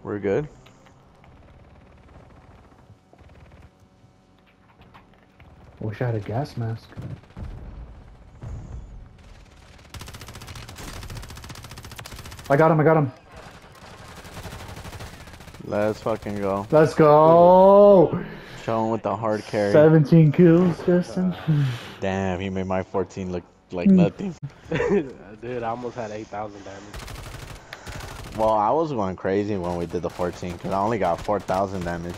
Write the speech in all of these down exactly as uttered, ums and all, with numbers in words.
We're good. Wish I had a gas mask. I got him, I got him. Let's fucking go. Let's go! Show him with the hard carry. seventeen kills, Justin. Damn, he made my fourteen look like nothing. Dude, I almost had eight thousand damage. Well, I was going crazy when we did the fourteen because I only got four thousand damage.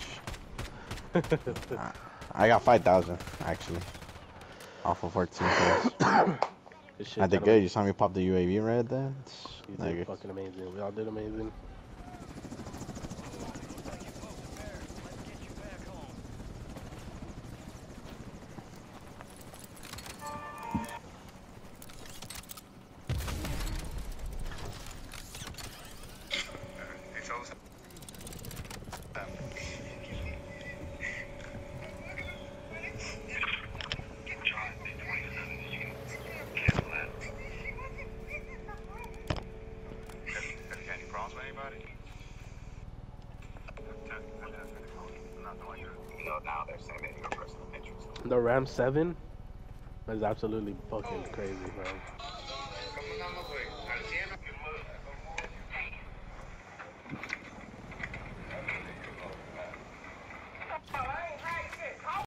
I got five thousand actually off of fourteen kills. I did good. You saw me pop the U A V right there? You did fucking amazing. We all did amazing. The Ram seven is absolutely fucking crazy, bro.